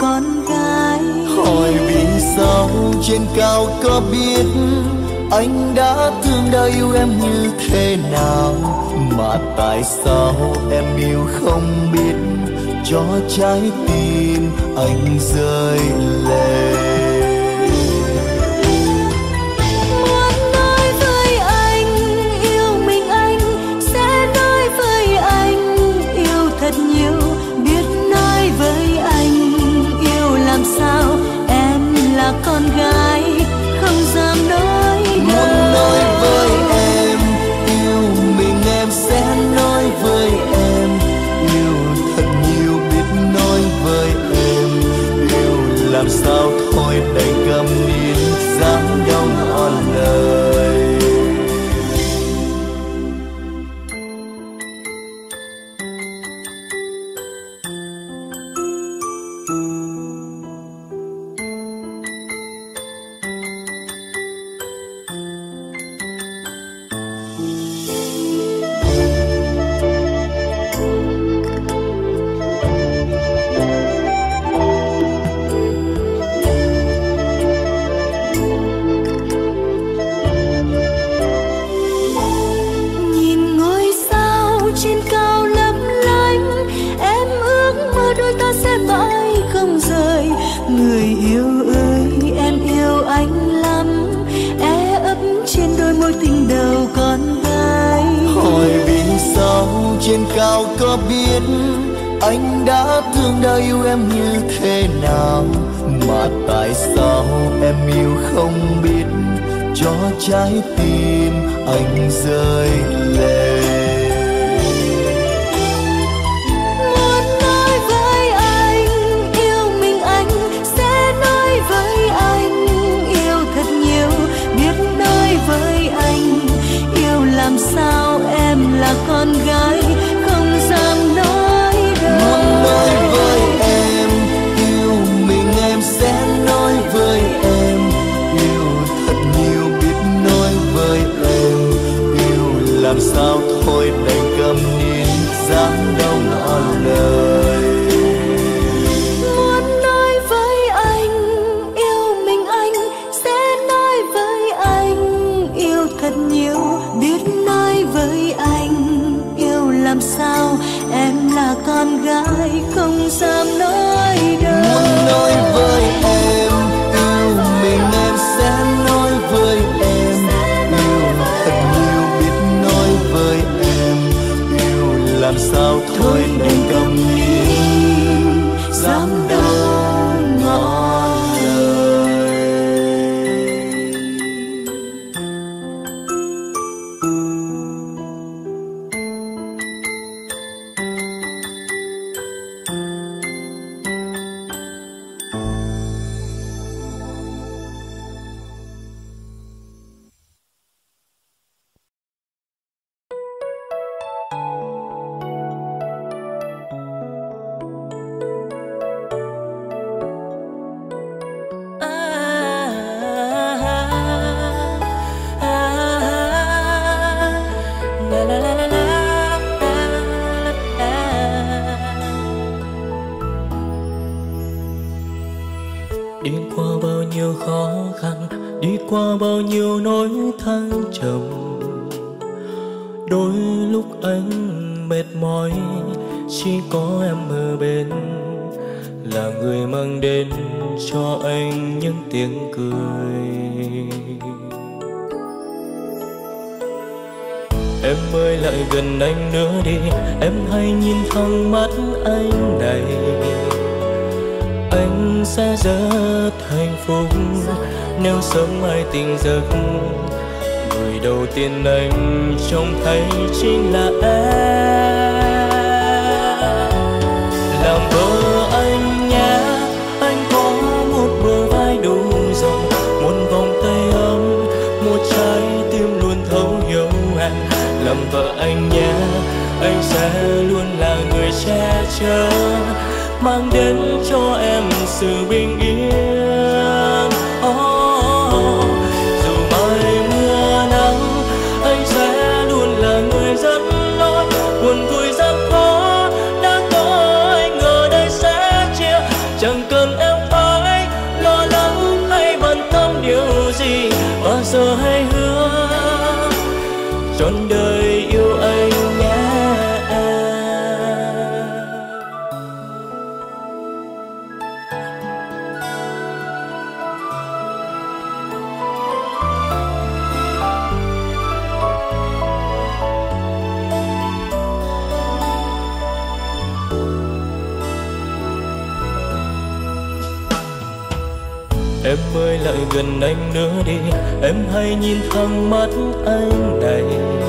con gái. Hỏi vì sao trên cao có biết anh đã thương đã yêu em như thế nào, mà tại sao em yêu không biết cho trái tim anh rơi lệ. Muốn nói với anh yêu mình, anh sẽ nói với anh yêu thật nhiều. Biết nói với anh yêu làm sao, em là con gái không dám nói đâu. Muốn nói với em yêu mình, em sẽ nói với em yêu thật nhiều. Biết nói với em yêu làm sao, thôi đành câm nín dám đâu ngỏ lời. Trên cao có biết anh đã thương đã yêu em như thế nào, mà tại sao em yêu không biết cho trái tim anh rơi lệ. Muốn nói với anh yêu mình, anh sẽ nói với anh yêu thật nhiều. Biết nói với anh yêu làm sao, em là con gái không dám nói đâu. Muốn nói với em yêu mình, em sẽ nói với em yêu thật nhiều. Biết nói với em yêu làm sao, thôi đành câm nín dám đâu ngỏ lời. Muốn nói với anh yêu mình, anh sẽ nói với anh yêu thật nhiều. Biết nói với anh yêu làm sao, em là con gái không dám nói đâu. Muốn nói với em yêu mình, em sẽ nói với em yêu thật nhiều. Biết nói với em yêu làm sao, thôi đành câm nín dám đâu ngỏ lời. Đi qua bao nhiêu khó khăn, đi qua bao nhiêu nỗi thăng trầm. Đôi lúc anh mệt mỏi, chỉ có em ở bên, là người mang đến cho anh những tiếng cười. Em ơi lại gần anh nữa đi, em hãy nhìn thẳng mắt anh này. Anh sẽ rất hạnh phúc nếu sớm mai tỉnh giấc. Người đầu tiên anh trông thấy chính là em. Làm vợ anh nhé, anh có một bờ vai đủ rộng, một vòng tay ấm, một trái tim luôn thấu hiểu em. Làm vợ anh nhé, anh sẽ luôn là người che chở, mang đến cho em sự bình yên. Dù mai mưa nắng, anh sẽ luôn là người dẫn lối. Buồn vui gian khó, đã có anh ở đây sẽ chia. Chẳng cần Em ơi lại gần anh nữa đi, em hãy nhìn thẳng mắt anh này.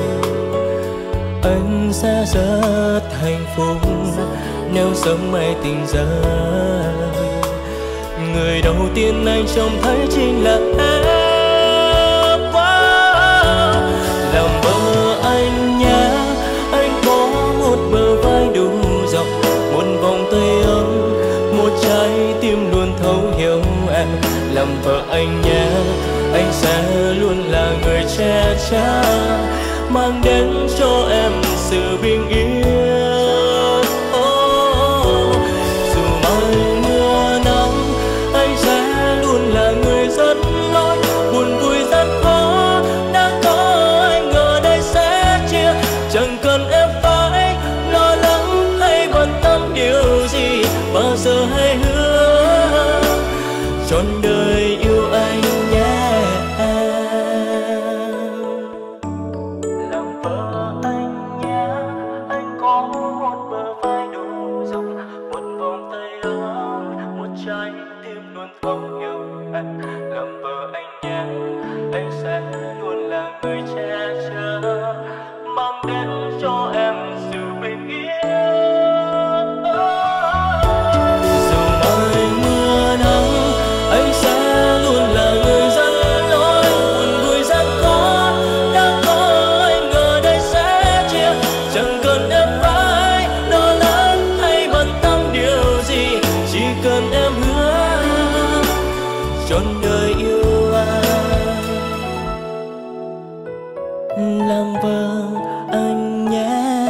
Anh sẽ rất hạnh phúc nếu sớm mai tỉnh giấc. Người đầu tiên anh trông thấy chính là em. Làm vợ anh nhé, anh có một bờ vai đủ rộng, một vòng tay ấm, một trái tim luôn thấu hiểu em. Làm vợ anh nhé, anh sẽ luôn là người che chở, mang đến cho em sự bình yên. Dù mai mưa nắng, anh sẽ luôn là người dẫn lối. Buồn vui rất khó, đã có anh ở đây sẽ chia. Chẳng cần em phải lo lắng hay bận tâm điều gì, bao giờ hãy hứa trọn đời yêu anh nhé. Làm vợ anh nhé, anh có một bờ vai đủ rộng, một vòng tay ấm, một trái tim luôn thấu hiểu em. Làm vợ anh nhé, anh sẽ luôn là người che chở, mang đến cho em sự bình yên. Dù mai mưa nắng, anh sẽ luôn là người dẫn lối. Buồn vui rất khó, đã có anh ở đây sẽ chia. Chẳng cần em phải lo lắng hay bận tâm điều gì, chỉ cần em hứa trọn đời yêu anh. Làm vợ anh nhé.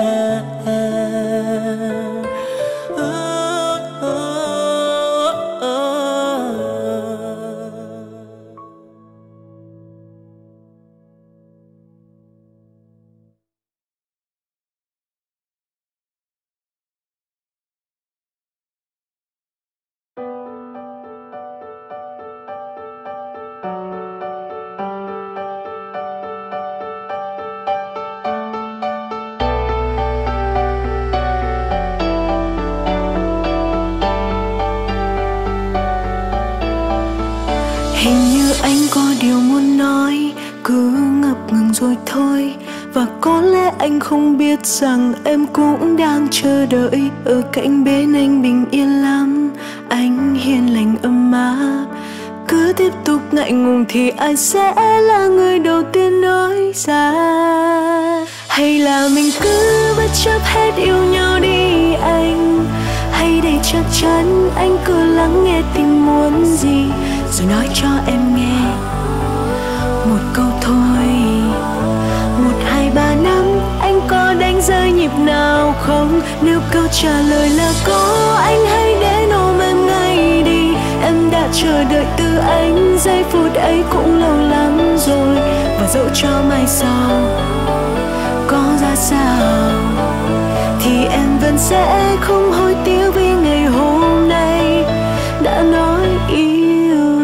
Hình như anh có điều muốn nói, cứ ngập ngừng rồi thôi. Và có lẽ anh không biết rằng em cũng đang chờ đợi ở cạnh bên anh bình yên lắm. Anh hiền lành ấm áp, cứ tiếp tục ngại ngùng thì ai sẽ là người đầu tiên nói ra? Hay là mình cứ bất chấp hết yêu nhau đi anh? Hay để chắc chắn anh cứ lắng nghe tim muốn gì, rồi nói cho em nghe một câu thôi. 1, 2, 3 năm anh có đánh rơi nhịp nào không? Nếu câu trả lời là có, anh hãy đến ôm em ngay đi. Em đã chờ đợi từ anh, giây phút ấy cũng lâu lắm rồi. Và dẫu cho mai sau có ra sao thì em vẫn sẽ không hối tiếc vì ngày hôm nay đã nói yêu.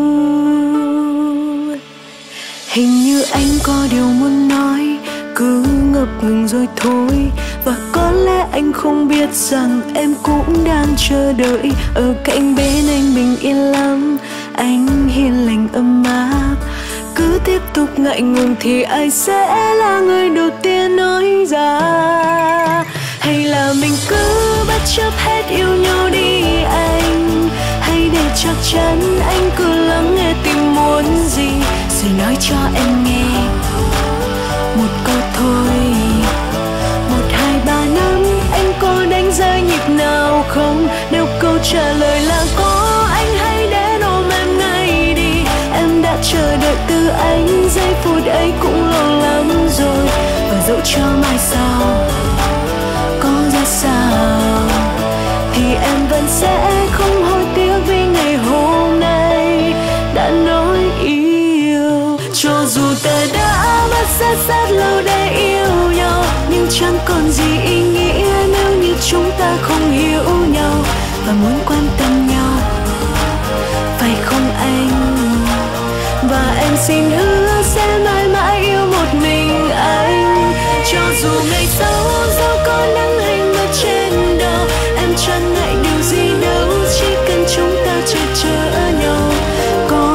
Hình như anh có điều muốn nói, cứ ngập ngừng rồi thôi. Và có lẽ anh không biết rằng em cũng đang chờ đợi ở cạnh bên anh bình yên lắm. Anh hiền lành ấm áp, cứ tiếp tục ngại ngùng thì ai sẽ là người đầu tiên nói ra? Hay là mình cứ bất chấp hết yêu nhau đi anh? Hay để chắc chắn anh cứ lắng nghe tim muốn gì, rồi nói cho em nghe một câu thôi. 1, 2, 3 năm anh có đánh rơi nhịp nào không? Nếu câu trả lời là có, anh hãy đến ôm em ngay đi. Em đã chờ đợi từ anh, giây phút ấy cũng lâu lắm rồi. Và dẫu cho mai sau có ra sao thì em vẫn sẽ không hối tiếc vì ngày hôm nay đã nói yêu. Cho dù ta đã mất rất lâu để yêu nhau, nhưng chẳng còn gì ý nghĩa nếu như chúng ta không hiểu nhau và muốn quan tâm nhau, phải không anh? Và em xin hứa sẽ mãi mãi yêu một mình anh. Cho dù ngày sau dẫu có nắng hay mưa trên đầu, em chẳng ngại điều gì đâu, chỉ cần chúng ta che chở nhau. Có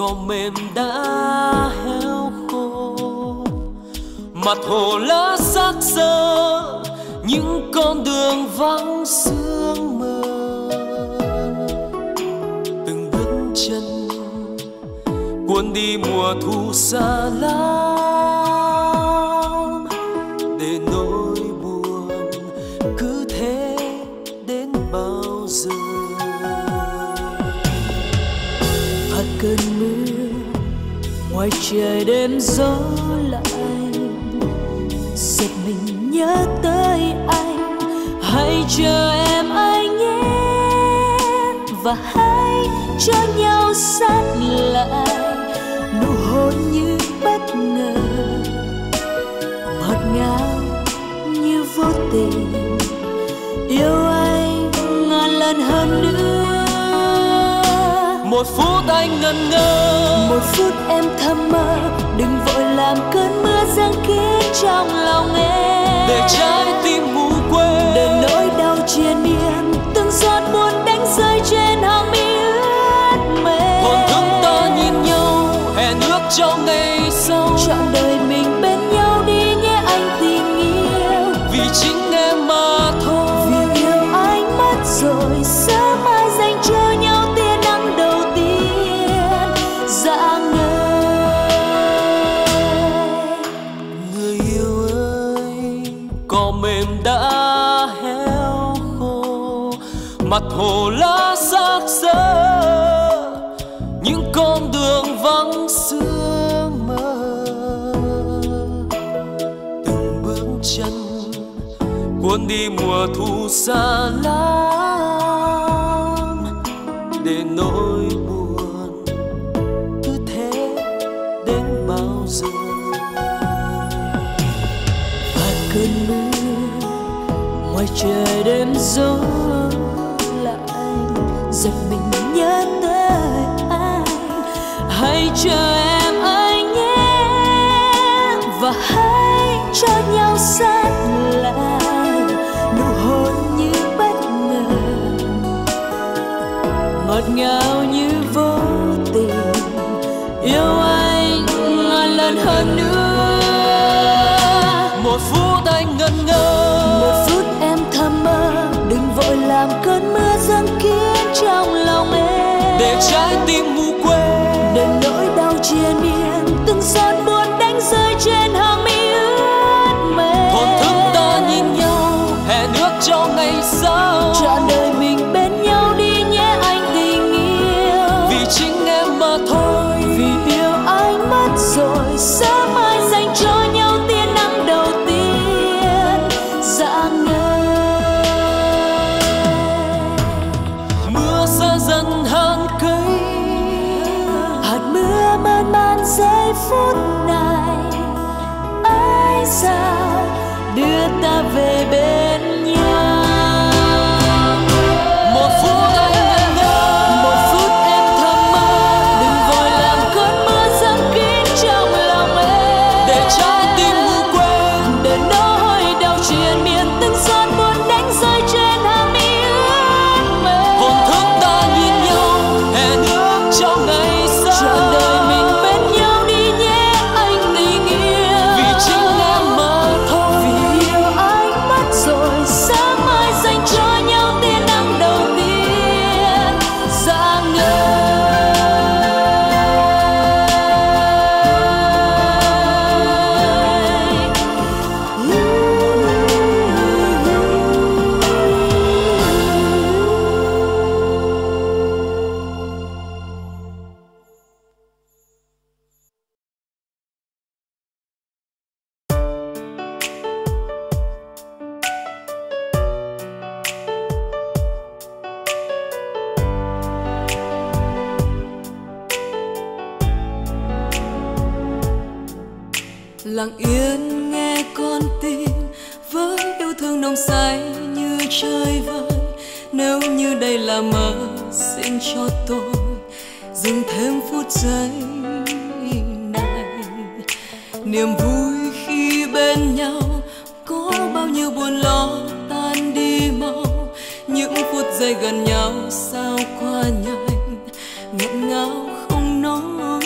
cỏ mềm đã héo khô, mặt hồ lá xác xơ, những con đường vắng sương mờ. Từng bước chân cuốn đi mùa thu xa lắm, để nỗi buồn cứ thế đến bao giờ. Hạt cơn mưa ngoài trời đêm gió lạnh, giật mình nhớ tới anh. Hãy chờ em anh nhé, và hãy cho nhau sát lại. Nụ hôn như bất ngờ, ngọt ngào như vô tình. Yêu anh ngàn lần hơn nữa. Một phút anh ngẩn ngơ, một phút em thầm mơ. Đừng vội làm cơn mưa giăng kín trong lòng em, để trái tim ngủ quên, để nỗi đau triền miên. Từng giọt buồn đánh rơi trên hàng mi ướt mềm. thổn thức ta nhìn nhau, hẹn ước cho ngày sau. Trọn đời mình bên nhau đi nhé anh tình yêu. Vì chính em mà thôi. Vì yêu anh mất rồi, sớm mai dành cho nhau tia nắng đầu tiên dạng ngời. Người yêu ơi, cỏ mềm đã héo khô, mặt hồ lá xác xơ, những con đường vắng sương mơ. Từng bước chân cuốn đi mùa thu xa lắm, để nỗi buồn cứ thế đến bao giờ. Hạt cơn mưa ngoài trời đêm gió lạnh, giật mình nhớ tới anh. Hãy chờ em anh nhé, và hãy cho nhau sát lại. Nụ hôn như bất ngờ, ngọt ngào như vô tình. Yêu anh ngàn lần hơn nữa. Một phút anh ngẩn ngơ, một phút em thầm mơ. Đừng vội làm cơn mưa giăng kín trong lòng em, để trái tim ngủ quên, để nỗi đau triền miên. Từng giọt buồn đánh rơi trên hàng mi ướt mềm. thổn thức ta nhìn nhau, hẹn ước cho ngày sau. Trọn đời mình bên nhau đi nhé anh tình yêu. Vì chính em mà thôi. Vì yêu anh mất rồi, sớm mai dành cho nhau tia nắng đầu tiên dạng ngời. Mưa xa dần hàng cây, Hạt mưa mơn man giây phút này. Ai sao đưa ta về bên nhau. một phút anh ngẩn ngơ, Một phút em thầm mơ. Đừng vội làm cơn mưa giăng kín trong lòng em, để trái tim ngủ quên, để nỗi đau triền miên. Từng giọt buồn đánh rơi trên hàng mi ướt mềm. thổn thức ta nhìn nhau, hẹn ước cho ngày sau. Trọn đời mình bên nhau đi nhé anh tình yêu. Vì chính em mà thôi. Vì yêu anh mất rồi, sớm mai dành cho nhau tia nắng đầu tiên dạng ngời. Lặng yên nghe con tim với yêu thương nồng say như chơi vơi. Nếu như đây là mơ, xin cho tôi dừng thêm phút giây này. Niềm vui khi bên nhau có bao nhiêu buồn lo tan đi mau. Những phút giây gần nhau sao qua nhanh, nghẹn ngào không nói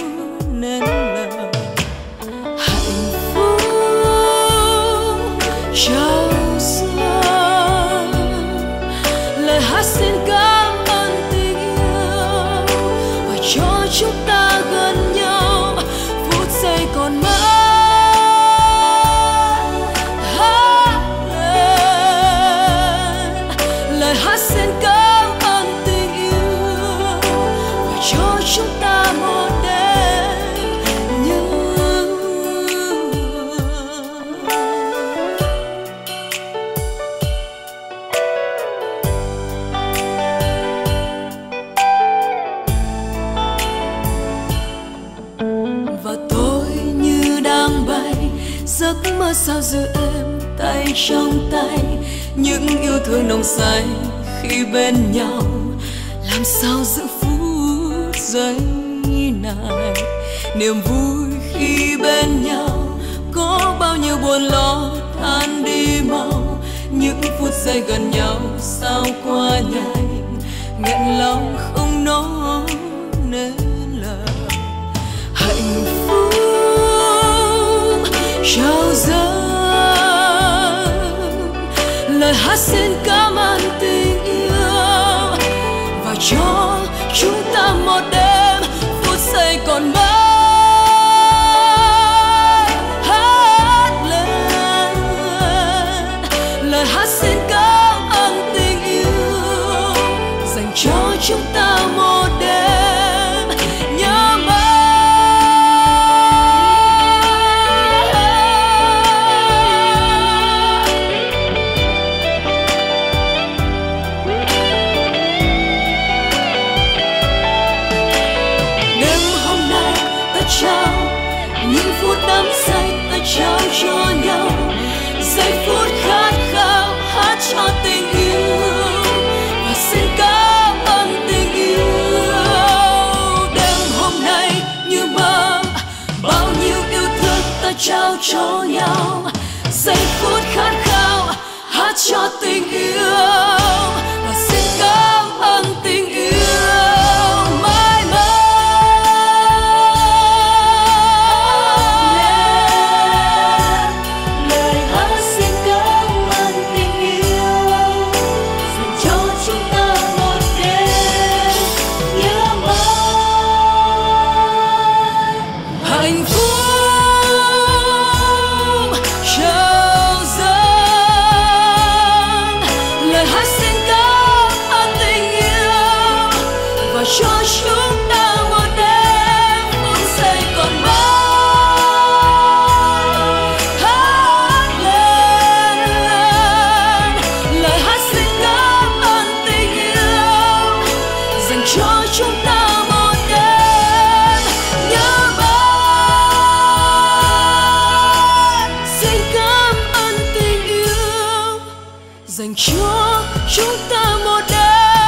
chúng ta gần nhau, phút giây còn mãi hát lên lời hát xin cảm ơn tình yêu và cho chúng ta một đêm như và tôi như đang bay giấc mơ sao giữ em tay trong tay, những yêu thương nồng say khi bên nhau, làm sao giữ phút giây này. Niềm vui khi bên nhau có bao nhiêu buồn lo tan đi mau, những phút giây gần nhau sao qua nhanh, nghẹn lòng không nói nên lời. Hạnh phúc trao dâng lời hát xin cảm ơn tình yêu và cho chúng ta một đêm phút giây còn mãi hát lên lời hát xin cảm ơn tình yêu dành cho chúng ta một đêm nhớ mãi. Những phút đắm say ta trao cho nhau, giây phút khát khao hát cho tình yêu và xin cảm ơn tình yêu. Đêm hôm nay như mơ, bao nhiêu yêu thương ta trao cho nhau, giây phút khát khao hát cho tình yêu và xin cảm ơn tình yêu. Cho chúng ta một đêm phút giây còn mãi hát lên lời hát xin cảm ơn tình yêu dành cho chúng ta một đêm nhớ mãi. Xin cảm ơn tình yêu dành cho chúng ta một đêm.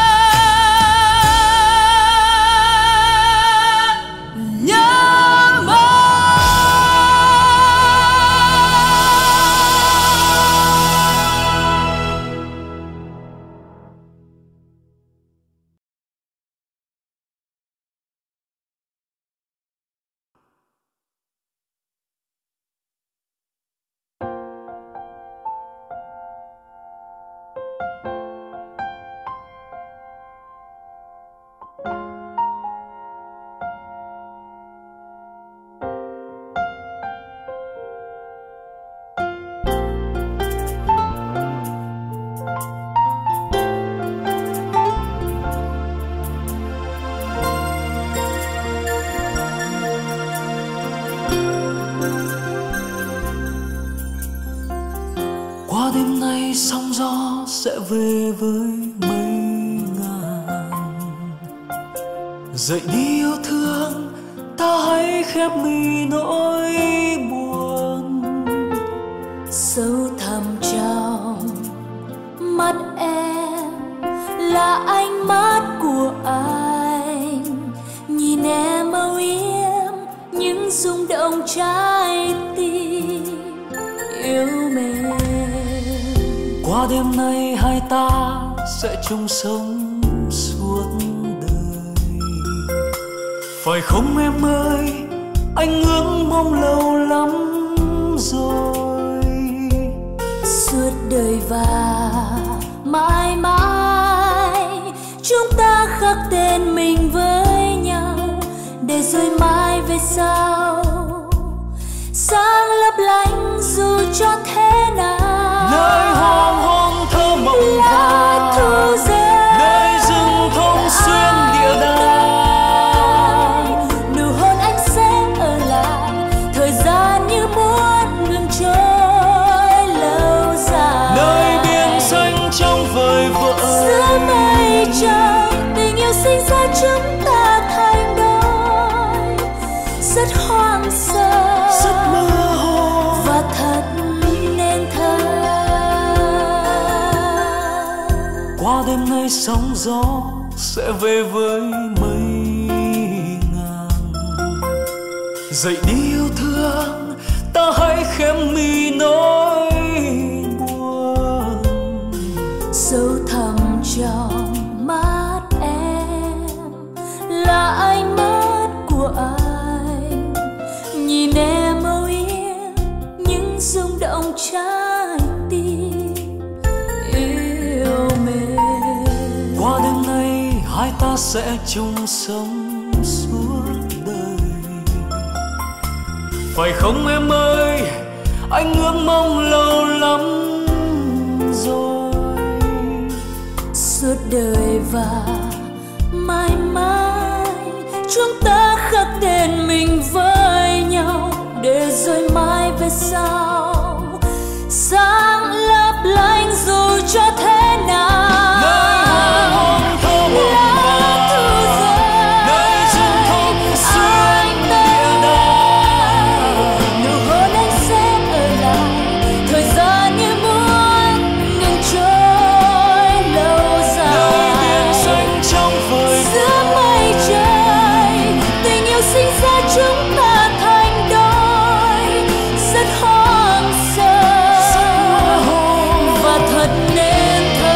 Đêm nay sóng gió sẽ về với mây ngàn, dậy đi yêu thương ta hãy khép mi nỗi buồn. Sâu thẳm trong mắt em là ánh mắt của anh, nhìn em âu yếm những rung động trái tim yêu mến. Qua đêm nay hai ta sẽ chung sống suốt đời, phải không em ơi? Anh ước mong lâu lắm rồi. Suốt đời và mãi mãi chúng ta khắc tên mình với nhau, để rồi mai về sau sáng lấp lánh dù cho thế nào. Nơi hoàng hôn thơ mộng lá thu rơi, nơi rừng thông xuyên địa đàng, nụ hôn anh sẽ ở lại, thời gian như muốn ngừng trôi lâu dài. nơi biển xanh trong vời vợi, Giữa mây trời tình yêu sinh ra chúng ta thành đôi, rất hoang sơ, rất mơ hồ và thật nên thơ. qua đêm nay sóng gió sẽ về với mây ngàn. Dậy đi yêu thương, ta hãy khép mi nỗi buồn. Sâu thẳm trong mắt em là ánh mắt của anh, nhìn em âu yếm những rung động trái tim yêu mến. Qua đêm nay hai ta sẽ chung sống suốt đời, phải không em ơi? Anh ước mong lâu lắm rồi. Suốt đời và mãi mãi chúng ta khắc tên mình với nhau, để rồi mai về sau sáng lấp lánh dù cho thế nào. Nơi hoàng hôn thơ mộng vàng, nơi rừng thông xuyên địa đàng, Nụ hôn anh sẽ ở lại, thời gian như muốn ngừng trôi lâu dài. nơi biển xanh trong vời Giữa mây trời tình yêu sinh ra chúng ta thành đôi, rất hoang sơ và thật nên thơ.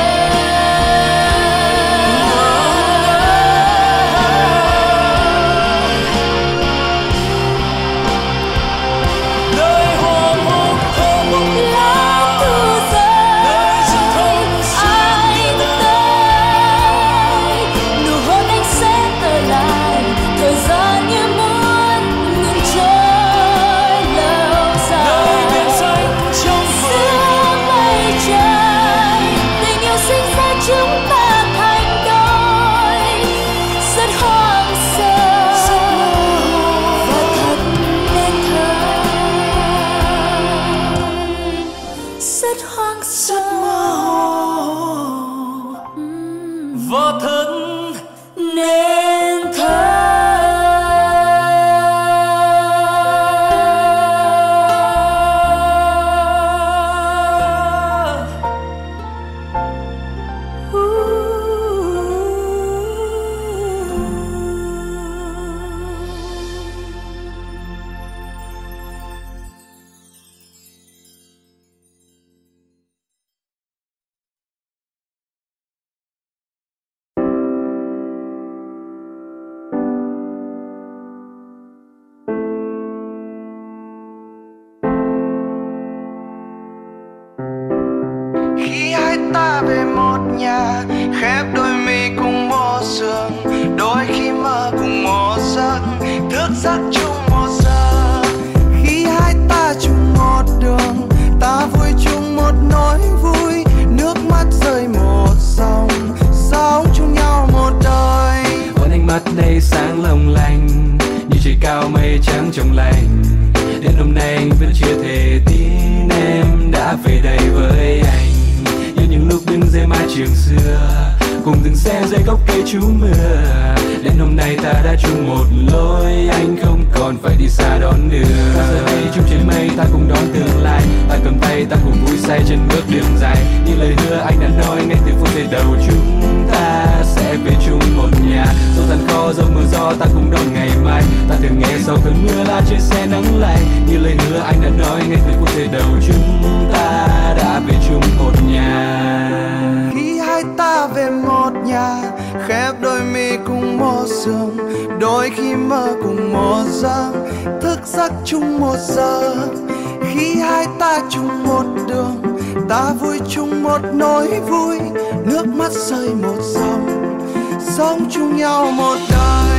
nơi hoàng hôn thơ mộng Lá thu nơi rừng thông rơi, xuyên anh tới, nụ hôn anh sẽ ở lại, thời gian như muốn ngừng trôi lâu nơi biển dài. xanh trong vời Giữa mây trời tình yêu sinh ra chúng ta thành đôi, rất hoang sơ và thật nên thơ. Rất hoang sơ và thật nên thơ. Khi hai ta về một nhà, khép đôi mi cùng một giường, đôi khi mơ cùng một giấc, thức giấc chung một giờ. Khi hai ta chung một đường, ta vui chung một nỗi vui, nước mắt rơi một dòng, sống chung nhau một đời. Còn ánh mắt đây sáng long lanh, như trời cao mây trắng trong lành. Đến hôm nay anh vẫn chưa thể tin em đã về đây với anh, như những lúc đứng dưới mái trường xưa, cùng từng xe dưới gốc cây trú mưa. Đến hôm nay ta đã chung một lối, anh không còn phải đi xa đón đưa. Giờ đây chung trên mây ta cùng đón tương lai, ta cầm tay ta cùng vui say trên bước đường dài. Như lời hứa anh đã nói ngay từ phút giây đầu, chúng ta sẽ về chung một nhà. Dẫu gian khó dẫu mưa gió ta cùng đón ngày mai, ta thường nghe sau cơn mưa là trên xe nắng lạnh. Như lời hứa anh đã nói ngay từ phút giây đầu, chúng ta đã về chung một nhà. Khi hai ta về một nhà, khép đôi mi cùng một giường, đôi khi mơ cùng một giấc, thức giấc chung một giờ. Khi hai ta chung một đường, ta vui chung một nỗi vui, nước mắt rơi một dòng, sống chung nhau một đời.